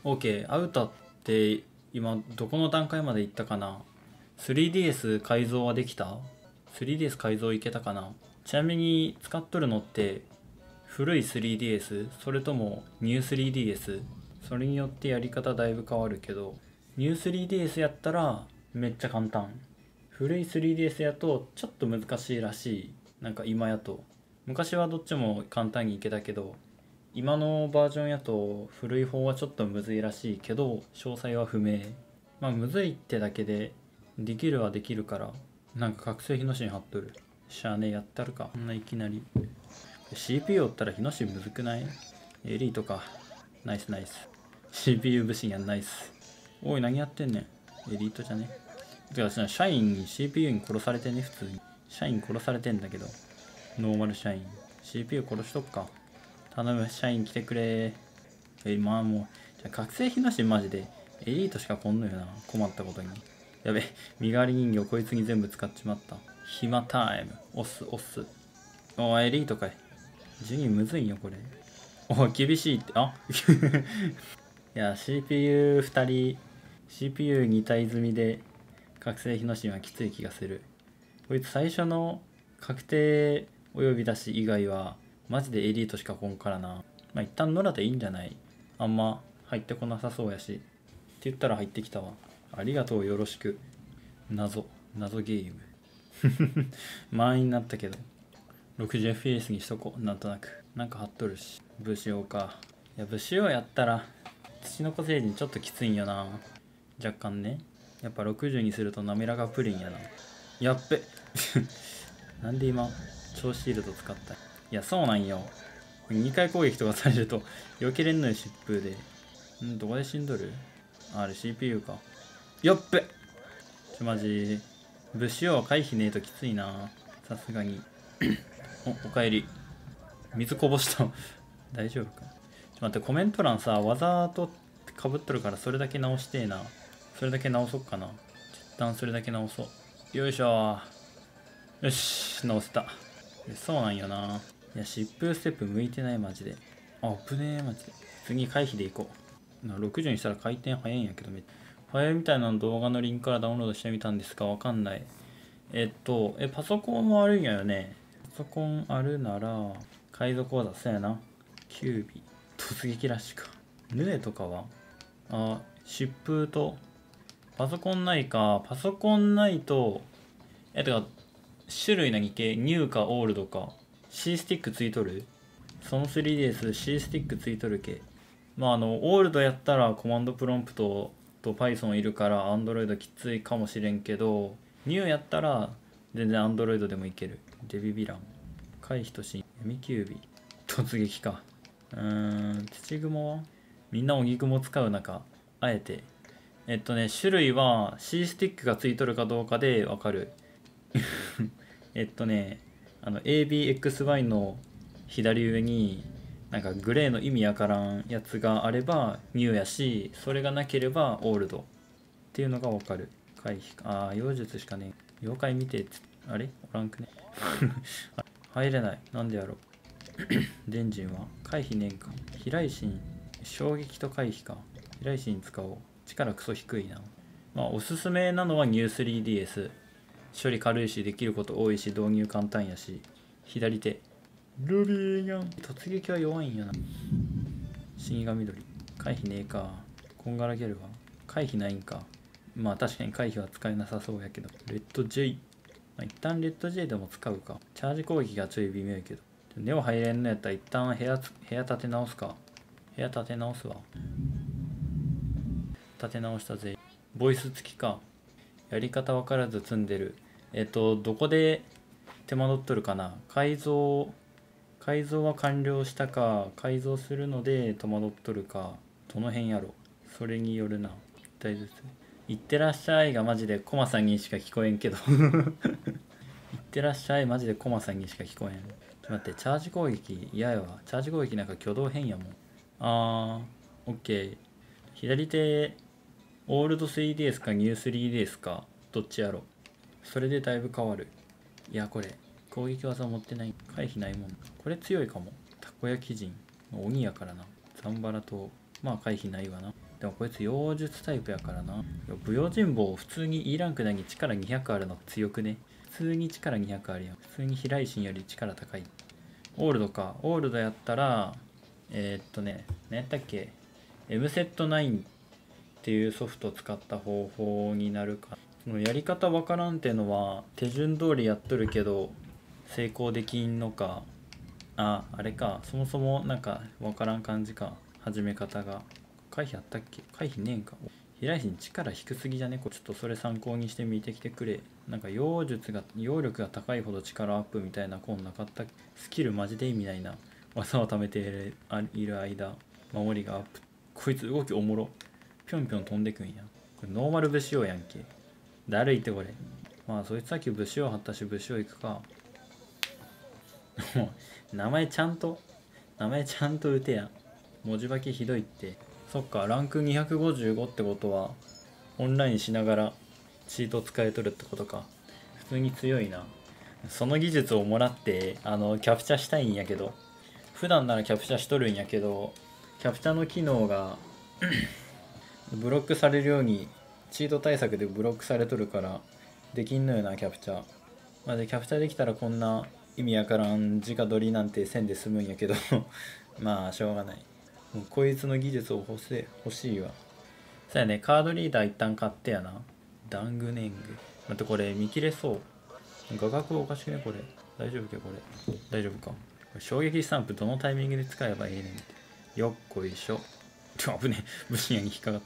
OK、アウタって今どこの段階までいったかな。 3DS 改造はできた？ 3DS 改造いけたかな。ちなみに使っとるのって古い 3DS それともニュー 3DS？ それによってやり方だいぶ変わるけど、ニュー 3DS やったらめっちゃ簡単。古い 3DS やとちょっと難しいらしい。なんか今やと。昔はどっちも簡単にいけたけど、今のバージョンやと古い方はちょっとむずいらしいけど、詳細は不明。まあむずいってだけでできるはできるから、なんか覚醒日の芯貼っとる。しゃあねえ、やったるか。こんないきなり。CPU おったら日の芯むずくない？エリートか。ナイスナイス。CPU 武神やんナイス。おい、何やってんねん。エリートじゃね？てか、社員に CPU に殺されてね、普通に。社員殺されてんだけど。ノーマル社員。CPU 殺しとくか。頼む、社員来てくれ。まあもう、じゃ覚醒日の芯マジで、エリートしか来んのよな。困ったことに。やべ、身代わり人形こいつに全部使っちまった。暇タイム。押す、押す。おエリートかい。順位むずいんよ、これ。お厳しいって、あいや、CPU2 人、CPU2 体積みで、覚醒日の芯はきつい気がする。こいつ最初の確定及び出し以外は、マジでエリートしか来んからな。まあ一旦野良でいいんじゃない？あんま入ってこなさそうやし。って言ったら入ってきたわ。ありがとう、よろしく。謎ゲーム。満員になったけど。60fps にしとこう。なんとなく。なんか貼っとるし。武士王か。いや、武士王やったら、土の子星人ちょっときついんよな。若干ね。やっぱ60にすると滑らかプリンやな。やっべ。なんで今、超シールド使った？いや、そうなんよ。2回攻撃とかされると、避けれんのよ、疾風で。どこで死んどる？あれ CPU か。やっべ。マジ、武士王は回避ねえときついな。さすがに。おかえり。水こぼした大丈夫か？待って、コメント欄さ、わざとかぶっとるからそれだけ直してえな。それだけ直そっかな。一旦それだけ直そう。よいしょ。よし、直せた。そうなんよな。いや、疾風ステップ向いてないマジで。あ、危ねえマジで。次回避でいこう。60にしたら回転早いんやけど、早いみたいなの動画のリンクからダウンロードしてみたんですが、わかんない。パソコンもあるんやよね。パソコンあるなら、海賊講座、そうやな。キュービ。突撃ラッシュか。ヌエとかは疾風と、パソコンないか。パソコンないと、てか、種類何系？ニューかオールドか。C スティックついとる？その 3DS C スティックついとる系。まあオールドやったらコマンドプロンプトと Python いるから Android きついかもしれんけど、ニューやったら全然 Android でもいける。デビビラン。回避と新。闇キュービ。突撃か。土雲はみんな荻雲使う中、あえて。種類は C スティックがついとるかどうかでわかる。ABXY の左上になんかグレーの意味わからんやつがあればニューやし、それがなければオールドっていうのがわかる。回避か。妖術しかねえ。妖怪見てあれおらんくね。入れない。なんでやろう。デンジンは回避ねんか。飛来神、衝撃と回避か。飛来神使おう。力クソ低いな。まあおすすめなのはニュー 3DS。処理軽いし、できること多いし、導入簡単やし。左手。ルビーガン。突撃は弱いんやな。死神緑。回避ねえか。こんがらゲルは回避ないんか。まあ確かに回避は使えなさそうやけど。レッド J。まあ、一旦レッド J でも使うか。チャージ攻撃がちょい微妙やけど。ネオ入れんのやったら一旦部屋立て直すか。部屋立て直すわ。立て直したぜ。ボイス付きか。やり方分からず積んでる。どこで手間取っとるかな。改造は完了したか、改造するので戸惑っとるか、どの辺やろ。それによるな。一体ずつ。いってらっしゃいがマジでコマさんにしか聞こえんけど。いってらっしゃいマジでコマさんにしか聞こえん。ちょっと待って、チャージ攻撃嫌やわ。チャージ攻撃なんか挙動変やもん。オッケー。左手、オールド 3DS かニュー 3DS か、どっちやろ。それでだいぶ変わる。いや、これ、攻撃技持ってない。回避ないもん。これ強いかも。たこ焼き人。鬼やからな。ザンバラとまあ回避ないわな。でもこいつ妖術タイプやからな。武勇人坊普通に E ランクなのに力200あるの強くね。普通に力200あるやん。普通に飛来神より力高い。オールドか。オールドやったら、何やったっけ ?M セット9っていうソフトを使った方法になるか。そのやり方わからんっていうのは手順通りやっとるけど成功できんのか。あれか。そもそもなんかわからん感じか。始め方が。回避あったっけ？回避ねえんか。飛来神力低すぎじゃね？ちょっとそれ参考にして見てきてくれ。なんか妖力が高いほど力アップみたいなこんなかったスキルマジで意味ないな。技を貯めている間守りがアップ。こいつ動きおもろ。ぴょんぴょん飛んでくんや。これノーマル武士王やんけ。だるいってこれ。まあそいつさっき武士王張ったし武士王行くか。もう名前ちゃんと打てや。文字化けひどいって。そっか、ランク255ってことはオンラインしながらチート使えとるってことか。普通に強いな。その技術をもらってキャプチャしたいんやけど、普段ならキャプチャしとるんやけど、キャプチャの機能がブロックされるようにチート対策でブロックされとるからできんのよな、キャプチャ。までキャプチャできたらこんな意味わからん直取りなんてせんで済むんやけどまあしょうがない。もうこいつの技術を欲しいわ。そうやね、カードリーダー一旦買ってやな。ダングネング。待って、これ見切れそう。画角おかしくねこれ。大丈夫かこれ。大丈夫か。衝撃スタンプどのタイミングで使えばいいねんって。よっこいしょ。危ねえ。武士屋に引っかかった。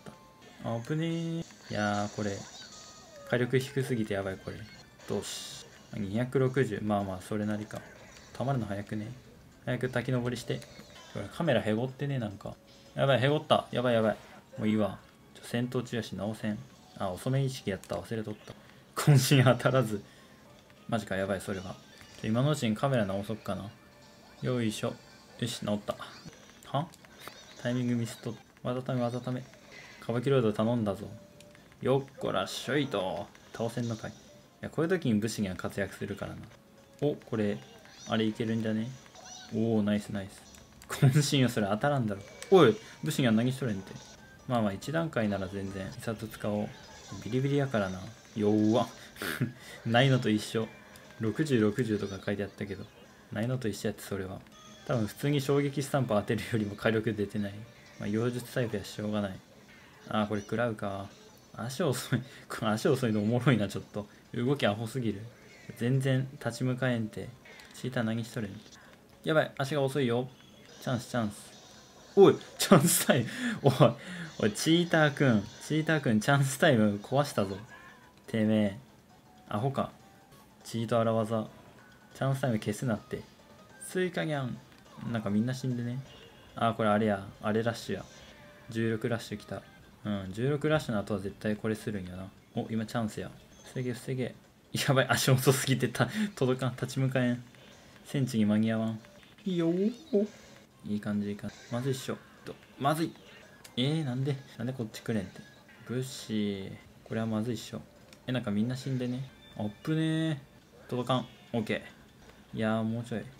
危ねえ。いやーこれ。火力低すぎてやばいこれ。どうし。260。まあまあそれなりか。溜まるの早くね。早く滝登りして。これカメラへごってねなんか。やばい、へごった。やばい。もういいわ。戦闘中やし直せん。遅め意識やった。忘れとった。渾身当たらず。マジか、やばい、それは。今のうちにカメラ直そっかな。よいしょ。よし、直った。はタイミングミスっと。わざため。カバキロイド頼んだぞ。よっこらっしょいと。倒せんのかい。いや、こういう時に武士が活躍するからな。お、これ、あれいけるんじゃね？おー、ナイス。渾身よ、それ当たらんだろ。おい、武士が何しとれんって。まあ1段階なら全然、遺殺使おう。ビリビリやからな。弱っ。ないのと一緒。60とか書いてあったけど。ないのと一緒やってそれは。多分普通に衝撃スタンプ当てるよりも火力出てない。まあ妖術タイプやししょうがない。これ食らうか。足遅い。この足遅いのおもろいな、ちょっと。動きアホすぎる。全然立ち向かえんて。チーター何しとれん。やばい、足が遅いよ。チャンス。おい、チャンスタイム。おい、チーターくん、チャンスタイム壊したぞ。てめえ、アホか。チート荒技。チャンスタイム消すなって。スイカギャン。なんかみんな死んでね。これあれや。あれラッシュや。16ラッシュ来た。16ラッシュの後は絶対これするんやな。お、今チャンスや。防げ。やばい、足遅すぎて届かん。立ち向かえん。戦地に間に合わん。いいよー。いい感じ。まずいっしょ。まずい。なんでこっちくれんって。武士。これはまずいっしょ。なんかみんな死んでね。あっぶねー。届かん。オッケー。いやー、もうちょい。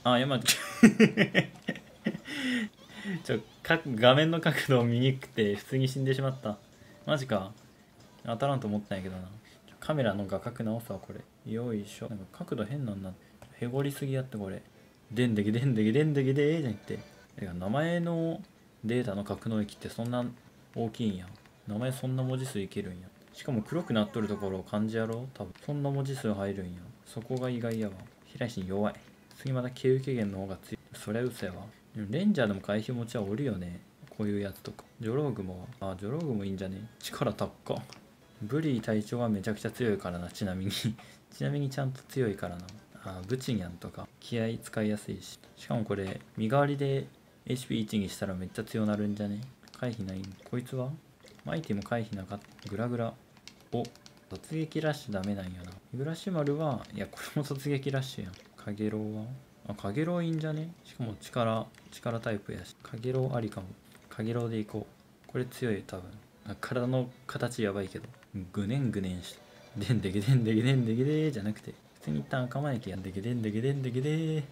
画面の角度を見にくくて普通に死んでしまった。マジか。当たらんと思ったんやけどな。カメラの画角直すわ、これ。よいしょ。なんか角度変なんなって。へごりすぎやってこれ。でんでげでーじゃなくて。名前のデータの格納域ってそんな大きいんや。名前そんな文字数いけるんや。しかも黒くなっとるところ漢字やろ多分。そんな文字数入るんや。そこが意外やわ。平石弱い。次まだ経受源の方が強い。そりゃ嘘やわ。レンジャーでも回避持ちはおるよね。こういうやつとか。ジョローグもいいんじゃね？力高っ。ブリー隊長はめちゃくちゃ強いからな、ちなみに。ちなみにちゃんと強いからな。ブチニャンとか気合使いやすいし。しかもこれ身代わりで HP1 にしたらめっちゃ強なるんじゃね？回避ないん。こいつはアイテム回避なかった。グラグラ。お、突撃ラッシュダメなんやな。グラシマルは、いやこれも突撃ラッシュやん。カゲロウはカゲロウいいんじゃね？しかも力タイプやし。カゲロウありかも。カゲロウでいこう。これ強い多分。体の形やばいけど。ぐねんして。でんでげでーじゃなくて。普通に一旦構えきやんでげでんでげでー。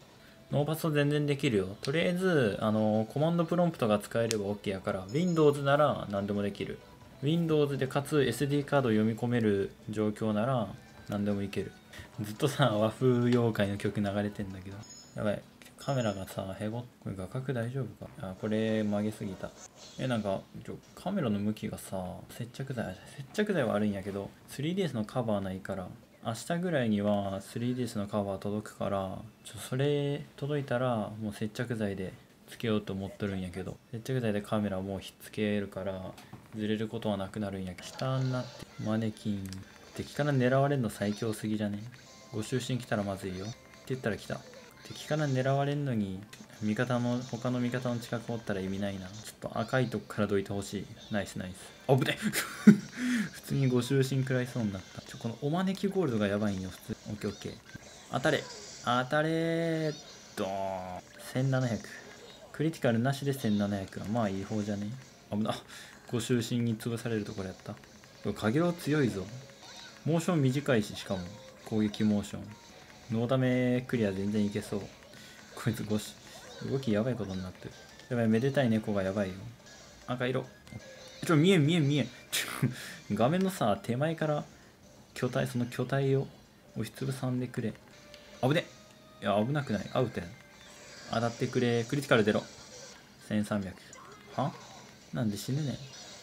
ノーパス全然できるよ。とりあえず、コマンドプロンプトが使えれば OK やから、Windows なら何でもできる。Windows でかつ SD カード読み込める状況なら何でもいける。ずっとさ、和風妖怪の曲流れてんだけど。やばい。カメラがさ、これ画角大丈夫か？あ、これ曲げすぎた。なんか、カメラの向きがさ、接着剤はあるんやけど、3DS のカバーないから、明日ぐらいには 3DS のカバー届くから、それ届いたらもう接着剤でつけようと思っとるんやけど、接着剤でカメラもうひっつけるからずれることはなくなるんやけど、下になってマネキン敵から狙われるの最強すぎじゃね？ご就寝来たらまずいよって言ったら来た。敵から狙われんのに他の味方の近くおったら意味ないな。ちょっと赤いとこからどいてほしい。ナイスナイス。あぶね普通にご就寝食らいそうになった。このお招きゴールドがやばいんよ普通。オッケーオッケー。当たれドーン。1700。クリティカルなしで1700はまあいい方じゃね？危な。ご就寝に潰されるところやった。影郎強いぞ。モーション短いし、しかも攻撃モーションノーダメクリア全然いけそう。こいつ動きやばいことになってる。やばい、めでたい猫がやばいよ。赤色。見えん。画面のさ、手前からその巨体を押しつぶさんでくれ。危ね。いや、危なくない。アウトやん。当たってくれ。クリティカル出ろ。1300。は？なんで死ぬねん。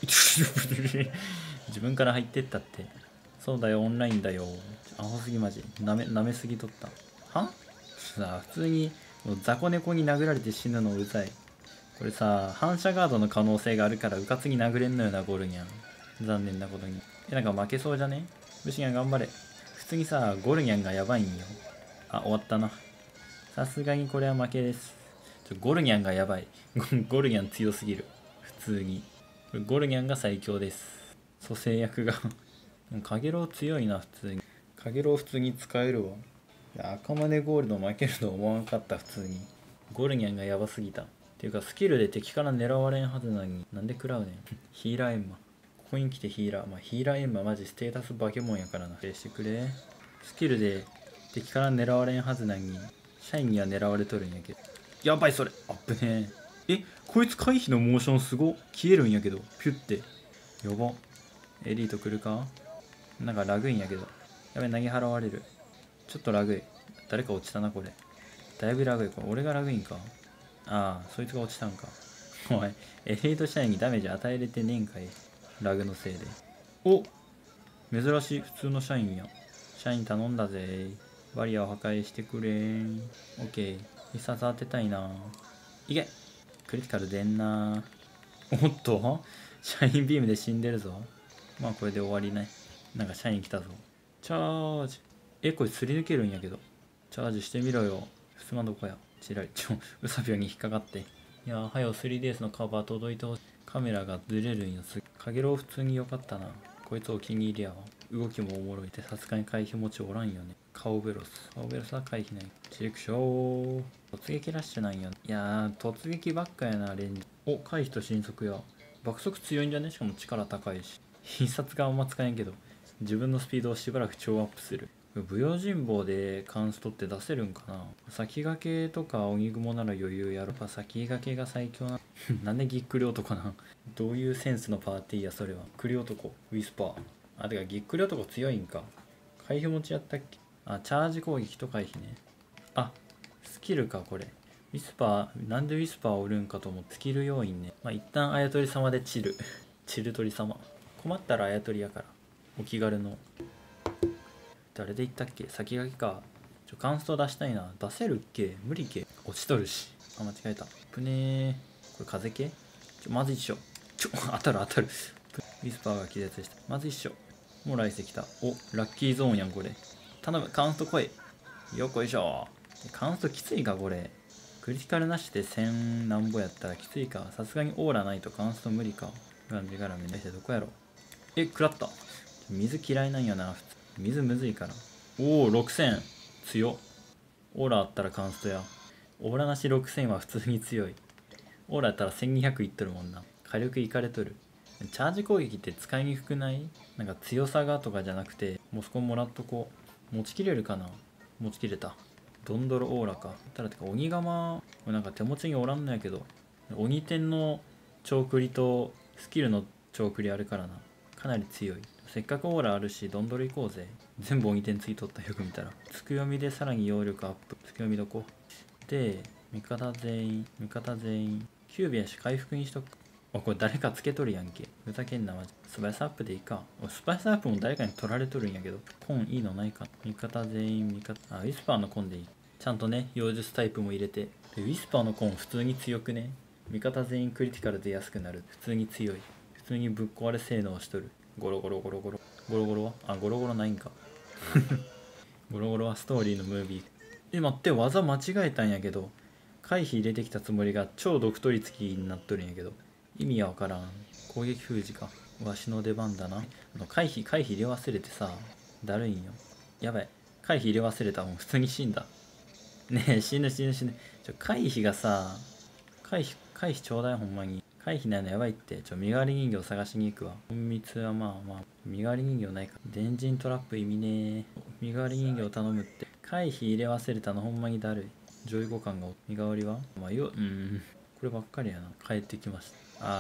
自分から入ってったって。そうだよ、オンラインだよ。アホすぎマジ。舐めすぎとった。は？さあ、普通に雑魚猫に殴られて死ぬのうざい。これさ、反射ガードの可能性があるからうかつに殴れんのよな、ゴルニャン。残念なことに。なんか負けそうじゃね？ブシニャン頑張れ。普通にさ、ゴルニャンがやばいんよ。あ、終わったな。さすがにこれは負けです。ゴルニャンがやばい。ゴルニャン強すぎる。普通に。ゴルニャンが最強です。蘇生役がカゲロウ強いな、普通に。カゲロウ普通に使えるわ。いや、赤マネゴールド負けると思わんかった、普通に。ゴルニャンがやばすぎた。っていうか、スキルで敵から狙われんはずなのに、なんで食らうねん。ヒーラーエンマ。ここに来てヒーラー。まあ、ヒーラーエンママジステータスバケモンやからな。してくれ。スキルで敵から狙われんはずなのに、シャインには狙われとるんやけど。やばい、それ。あっぶねえ。こいつ回避のモーションすご。消えるんやけど。ピュって。やば。エリート来るか？なんかラグいんやけど。やべ、投げ払われる。ちょっとラグい。誰か落ちたな、これ。だいぶラグい。これ、俺がラグいんか？ああ、そいつが落ちたんか。おい、エリート社員にダメージ与えれてねえんかい。ラグのせいで。お！珍しい。普通の社員や。社員頼んだぜ。バリアを破壊してくれん。オッケー。必殺当てたいな。いけ！クリティカル出んな。おっと？社員ビームで死んでるぞ。まあこれで終わりね。なんか社員来たぞ。チャージ。これすり抜けるんやけど。チャージしてみろよ。ふすまどこや。チラリ。ウサピョに引っかかって。いやー、はよ 3DS のカバー届いてほしい。カメラがずれるんよ。カゲロウ普通に良かったな。こいつお気に入りやわ。動きもおもろいってさすがに回避持ちおらんよね。カオベロスは回避ない。チリクショー。突撃ラッシュなんや。いやー、突撃ばっかやな、レンジ。お、回避と神速や。爆速強いんじゃね？しかも力高いし。必殺があんま使えんけど、自分のスピードをしばらく超アップする。舞踊人望でカンストって出せるんかな？先駆けとか鬼雲なら余裕やろ。先駆けが最強な。なんでぎっくり男なん？どういうセンスのパーティーやそれは。ぎっくり男、ウィスパー。あ、てかぎっくり男強いんか。回避持ちやったっけ？あ、チャージ攻撃と回避ね。あ、スキルかこれ。ウィスパー、なんでウィスパーおるんかと思って。スキル要因ね。まあ一旦あやとり様でチル。チル鳥様。困ったらあやとりやから。お気軽の。誰で言ったっけ？先駆けか。カンスト出したいな。出せるっけ？無理け？落ちとるし。あ、間違えた。ぷねー。これ風系？まず一緒。当たる。ウィスパーが気絶した。まず一緒。もう来世来た。お、ラッキーゾーンやん、これ。頼む、カンスト来い。よっこいしょ。カンストきついか、これ。クリティカルなしで1000なんぼやったらきついか。さすがにオーラないとカンスト無理か。がんじがらめね。どこやろ。食らった。水嫌いなんやな。水むずいから。おお、6000。強っ。オーラあったらカンストや。オーラなし6000は普通に強い。オーラやったら1200いっとるもんな。火力いかれとる。チャージ攻撃って使いにくくない？なんか強さがとかじゃなくて、もうそこもらっとこう。持ちきれるかな？持ちきれた。 ドンドロオーラか。ただてか鬼釜なんか手持ちにおらんのやけど、鬼天の長繰りとスキルの長繰りあるからな。かなり強い。せっかくオーラあるし、ドンドロ行こうぜ。全部鬼天ついとった、よく見たら。つく読みでさらに揚力アップ。つく読みどこで、味方全員。キュービやし回復にしとく。あ、これ誰かつけとるやんけ。ふざけんなマジ。スパイスアップでいいか。スパイスアップも誰かに取られとるんやけど。コンいいのないか。味方全員、ウィスパーのコンでいい。ちゃんとね、妖術タイプも入れて。でウィスパーのコン普通に強くね。味方全員クリティカルで安くなる。普通に強い。普通にぶっ壊れ性能しとる。ゴロゴロ。ゴロゴロはゴロゴロないんか。ゴロゴロはストーリーのムービー。待って、技間違えたんやけど。回避入れてきたつもりが超毒取り付きになっとるんやけど。意味はわからん。攻撃封じか。わしの出番だな。回避入れ忘れてさ。だるいんよ。やばい。回避入れ忘れた。もう普通に死んだ。ねえ、死ぬ。回避がさ、回避ちょうだいほんまに。回避ないのやばいって。身代わり人形探しに行くわ。隠密はまあ、身代わり人形ないか。電人トラップ意味ねえ。身代わり人形頼むって。回避入れ忘れたのほんまにだるい。上位互換が身代わりはこればっかりやな。帰ってきました。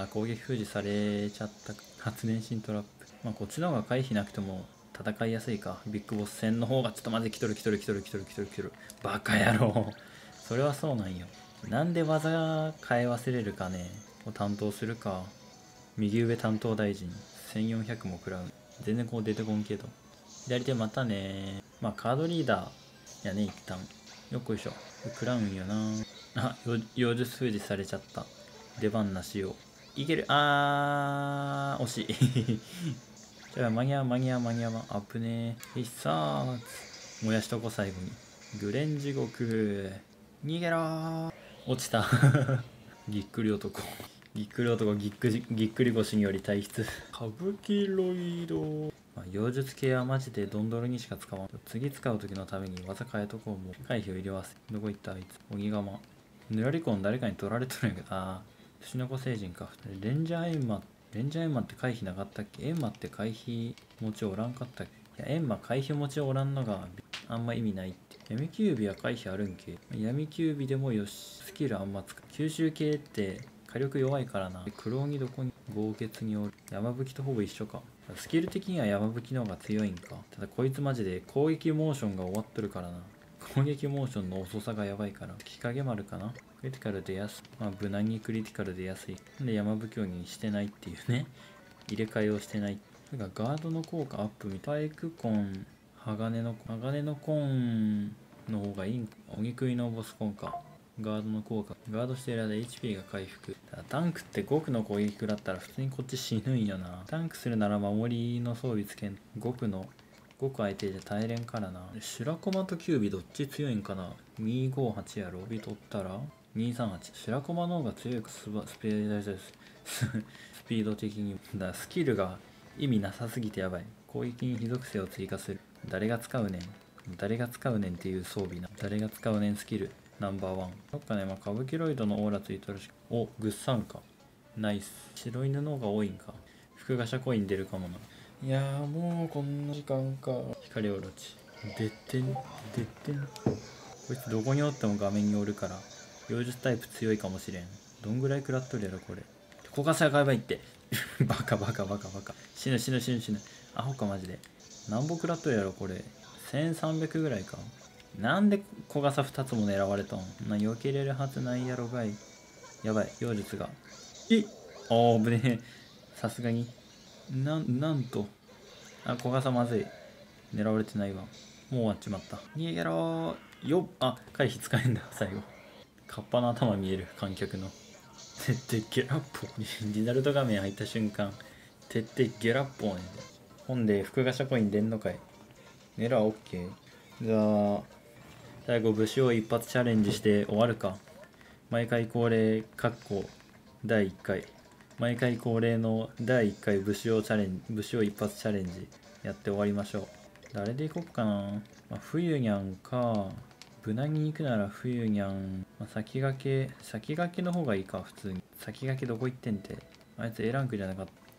攻撃封じされちゃった。発電心トラップ。こっちの方が回避なくても戦いやすいか。ビッグボス戦の方がちょっとまず来とる。バカ野郎。それはそうなんよ。なんで技変え忘れるかね。を担当するか。右上担当大臣。1400も食らう。全然こう出てこんけど。左手またね。カードリーダーやね、一旦。よっこいしょ。食らうんよな。妖術封じされちゃった。出番なしよ。いける。惜しい。じゃあ間に合わ。あぶねえ。必殺。燃やしとこ最後に。グレン地獄。逃げろー。落ちた。ぎっくり男。ぎっくり腰により退出。歌舞伎ロイド。妖術系はマジでドンドロにしか使わん。次使う時のために技変えとこう。もう回避を入れ忘れ。どこ行ったあいつ。鬼釜。ぬらりコン誰かに取られとるんやけど。ツノコ星人か。レンジャーエンマって回避なかったっけ。エンマって回避持ちおらんかったっけ。いやエンマ回避持ちおらんのがあんま意味ないって。闇キュービは回避あるんけ。闇キュービでもよし。スキルあんま使う。吸収系って火力弱いからな。黒鬼どこに豪傑におる。山吹とほぼ一緒か。スキル的には山吹の方が強いんか。ただこいつマジで攻撃モーションが終わっとるからな。攻撃モーションの遅さがやばいから。日陰丸かな。クリティカル出やすい。無難にクリティカル出やすい。で山吹鬼にしてないっていうね。入れ替えをしてない。ガードの効果アップみたい。スパイクコン、鋼のコンの方がいいんか。鬼食いのボスコンか。ガードの効果。ガードしてる間 HP が回復。タンクって極の攻撃食らったら普通にこっち死ぬんよな。タンクするなら守りの装備つけん。極相手じゃ耐えれんからな。白駒とキュービどっち強いんかな。258やろ。ビ取ったら238。白駒の方が強いか。スピード的に。スキルが意味なさすぎてやばい。攻撃に非属性を追加する。誰が使うねんっていう装備な。誰が使うねんスキル。ナンバーワン。そっかね、歌舞伎ロイドのオーラついとるし。グッサンか。ナイス。白犬の方が多いんか。複画車コイン出るかもな。いやーもうこんな時間か。光オロチ。でってん。こいつどこにおっても画面におるから、妖術タイプ強いかもしれん。どんぐらい食らっとるやろこれ。ここさ買えばいいって。バカ。死ぬ。アホかマジで。何本食らっとるやろこれ。1300ぐらいか。なんで小傘2つも狙われとん。避けれるはずないやろがい。やばい、妖術が。危ねえ。さすがに。なんと。小傘まずい。狙われてないわ。もう終わっちまった。逃げろー。よっ。回避使えんだ、最後。カッパの頭見える、観客の。てってゲラッポ。リザルト画面入った瞬間。てってゲラッポね。ほんで、複画車コイン出んのかい。狙は OK。じゃあ、最後武士を一発チャレンジして終わるか。毎回恒例第1回。毎回恒例の第1回武士を一発チャレンジやって終わりましょう。誰でいこっかな。冬にゃんか。無難に行くなら冬にゃん。先駆けの方がいいか、普通に。先駆けどこ行ってんて。あいつ A ランクじゃなかった。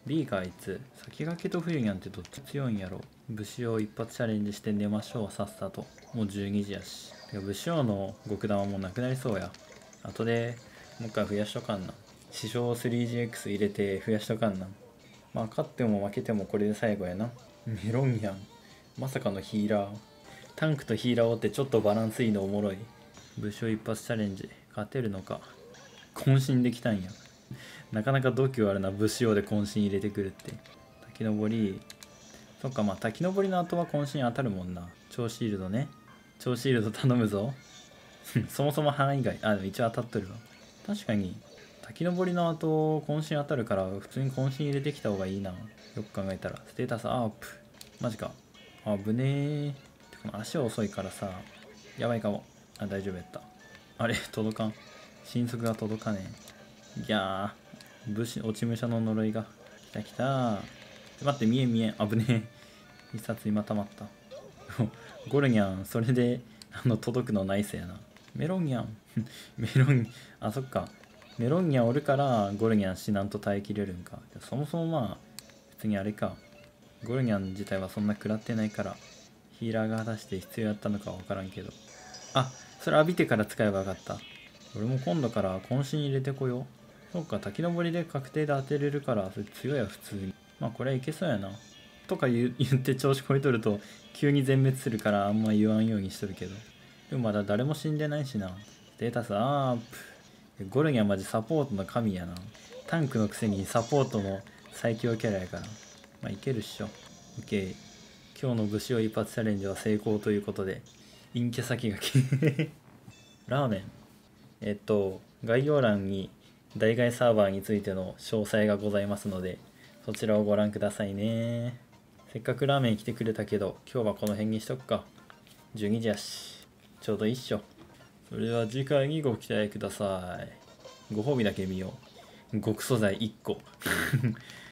B かあいつ。先駆けと冬にゃんってどっち強いんやろ。武士王一発チャレンジして寝ましょう、さっさと。もう12時やし。てか武士王の極弾はもうなくなりそうや。後でもう一回増やしとかんな。師匠 3GX 入れて増やしとかんな。まあ勝っても負けてもこれで最後やな。メロンやん。まさかのヒーラー。タンクとヒーラーをってちょっとバランスいいのおもろい。武将一発チャレンジ。勝てるのか。渾身できたんや。なかなか度胸あるな、武士王で渾身入れてくるって。滝登り。そっか、まあ滝登りの後は渾身当たるもんな。超シールドね。超シールド頼むぞ。そもそも範囲外。あ、でも一応当たっとるわ。確かに、滝登りの後、渾身当たるから、普通に渾身入れてきた方がいいな。よく考えたら。ステータスアップ。マジか。あぶねー。てか足遅いからさ。やばいかも。あ、大丈夫やった。あれ届かん。神速が届かねえ。いやー。武士、落ち武者の呪いが。来た来た。待って、見えん見えん。危ねえ。一冊今溜まった。ゴルニャン、それで、届くのナイスやな。メロンニャン。メロン、あ、そっか。メロンニャンおるから、ゴルニャン死なんと耐えきれるんか。そもそもまあ、普通にあれか。ゴルニャン自体はそんな食らってないから、ヒーラーが果たして必要やったのかわからんけど。あ、それ浴びてから使えばよかった。俺も今度から渾身入れてこよう。そっか、滝登りで確定で当てれるから、それ強いや普通に。まあこれはいけそうやな。とか言って調子こいとると、急に全滅するからあんま言わんようにしとるけど。でもまだ誰も死んでないしな。ステータスアップ。ゴルニャンマジサポートの神やな。タンクのくせにサポートの最強キャラやから。まあいけるっしょ。OK。今日の武士王一発チャレンジは成功ということで。陰キャ先がきラーメン。概要欄に代替サーバーについての詳細がございますので、そちらをご覧くださいね。せっかくラーメン来てくれたけど、今日はこの辺にしとくか。12時やし。ちょうどいいっしょ。それでは次回にご期待ください。ご褒美だけ見よう。極素材1個。